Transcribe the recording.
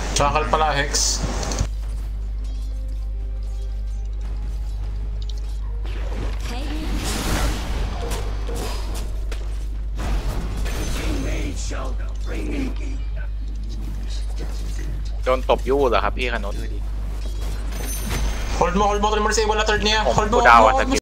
Jackal pala, Hex. โดนตบยู่เหรอครับพี่ขนุน Hold mo, tuloy mo na sa wala third niya. Hold Hold mo, daw, hold mo.